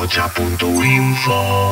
Ahocha.info.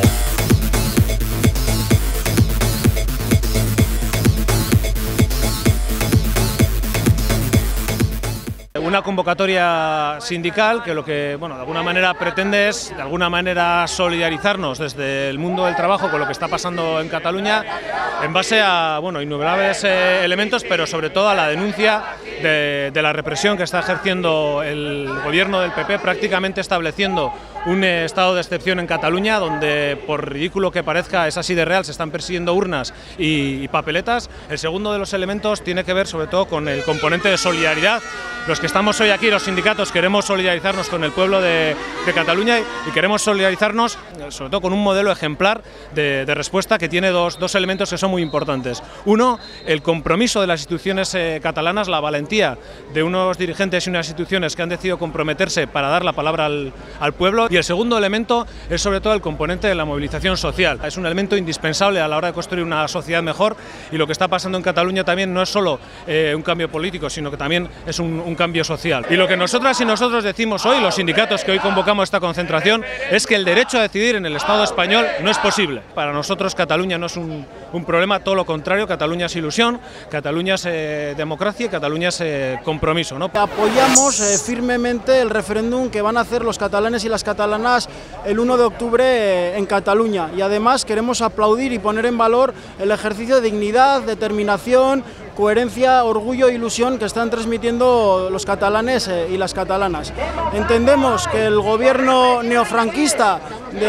Una convocatoria sindical que lo que, bueno, de alguna manera pretende es, de alguna manera, solidarizarnos desde el mundo del trabajo con lo que está pasando en Cataluña en base a, bueno, innumerables elementos, pero sobre todo a la denuncia de la represión que está ejerciendo el gobierno del PP, prácticamente estableciendo un estado de excepción en Cataluña, donde, por ridículo que parezca, es así de real, se están persiguiendo urnas y papeletas. El segundo de los elementos tiene que ver sobre todo con el componente de solidaridad. Los que estamos hoy aquí, los sindicatos, queremos solidarizarnos con el pueblo de Cataluña y queremos solidarizarnos sobre todo con un modelo ejemplar de respuesta que tiene dos elementos que son muy importantes. Uno, el compromiso de las instituciones catalanas, la valentía de unos dirigentes y unas instituciones que han decidido comprometerse para dar la palabra al pueblo. Y el segundo elemento es sobre todo el componente de la movilización social. Es un elemento indispensable a la hora de construir una sociedad mejor, y lo que está pasando en Cataluña también no es solo un cambio político, sino que también es un cambio social. Y lo que nosotras y nosotros decimos hoy, los sindicatos que hoy convocamos esta concentración, es que el derecho a decidir en el Estado español no es posible. Para nosotros Cataluña no es un problema, todo lo contrario. Cataluña es ilusión, Cataluña es democracia y Cataluña es compromiso, ¿no? Apoyamos firmemente el referéndum que van a hacer los catalanes y las catalanas el 1 de octubre en Cataluña, y además queremos aplaudir y poner en valor el ejercicio de dignidad, determinación, coherencia, orgullo e ilusión que están transmitiendo los catalanes y las catalanas. Entendemos que el gobierno neofranquista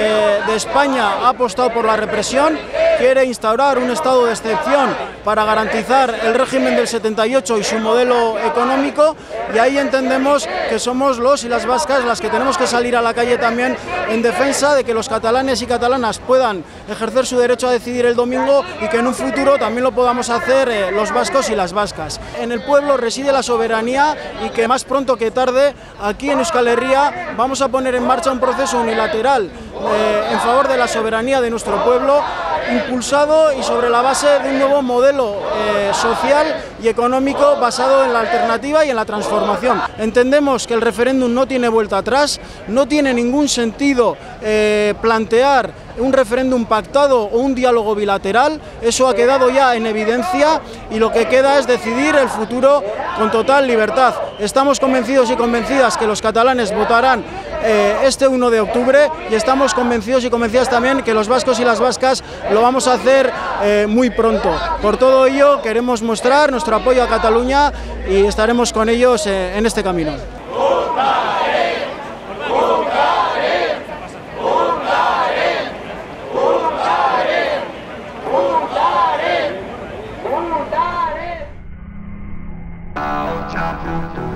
de España ha apostado por la represión, quiere instaurar un estado de excepción para garantizar el régimen del 78 y su modelo económico, y ahí entendemos que somos los y las vascas las que tenemos que salir a la calle también en defensa de que los catalanes y catalanas puedan ejercer su derecho a decidir el domingo, y que en un futuro también lo podamos hacer los vascos y las vascas. En el pueblo reside la soberanía, y que más pronto que tarde aquí en Euskal Herria vamos a poner en marcha un proceso unilateral en favor de la soberanía de nuestro pueblo, impulsado y sobre la base de un nuevo modelo social y económico basado en la alternativa y en la transformación. Entendemos que el referéndum no tiene vuelta atrás, no tiene ningún sentido plantear un referéndum pactado o un diálogo bilateral. Eso ha quedado ya en evidencia, y lo que queda es decidir el futuro con total libertad. Estamos convencidos y convencidas que los catalanes votarán este 1 de octubre, y estamos convencidos y convencidas también que los vascos y las vascas lo vamos a hacer muy pronto. Por todo ello queremos mostrar nuestro apoyo a Cataluña y estaremos con ellos en este camino. Ahocha.info.